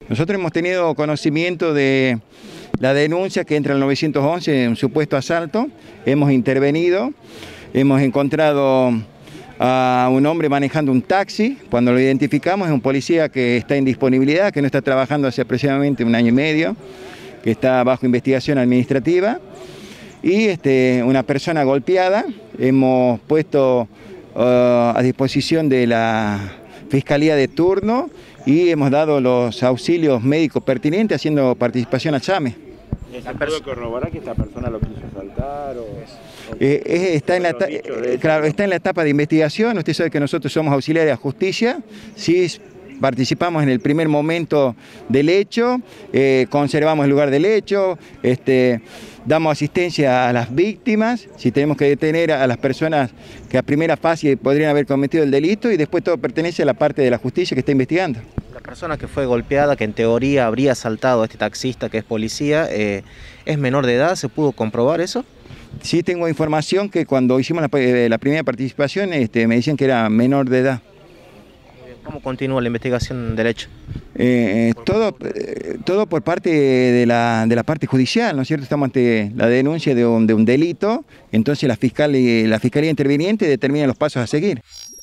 Nosotros hemos tenido conocimiento de la denuncia que entra al 911, un supuesto asalto. Hemos intervenido, hemos encontrado a un hombre manejando un taxi. Cuando lo identificamos es un policía que está en disponibilidad, que no está trabajando hace aproximadamente 1 año y medio, que está bajo investigación administrativa. Y una persona golpeada. Hemos puesto a disposición de la Fiscalía de turno y hemos dado los auxilios médicos pertinentes haciendo participación al SAME. ¿Se puede corroborar que esta persona lo quiso asaltar? Está en la etapa de investigación. Usted sabe que nosotros somos auxiliares de justicia, sí participamos en el primer momento del hecho, conservamos el lugar del hecho, damos asistencia a las víctimas, si tenemos que detener a las personas que a primera fase podrían haber cometido el delito, y después todo pertenece a la parte de la justicia que está investigando. La persona que fue golpeada, que en teoría habría asaltado a este taxista que es policía, ¿es menor de edad? ¿Se pudo comprobar eso? Sí, tengo información que cuando hicimos la primera participación me decían que era menor de edad. ¿Cómo continúa la investigación del hecho? Todo por parte de la parte judicial, ¿no es cierto? Estamos ante la denuncia de un delito, entonces la Fiscalía interviniente determina los pasos a seguir.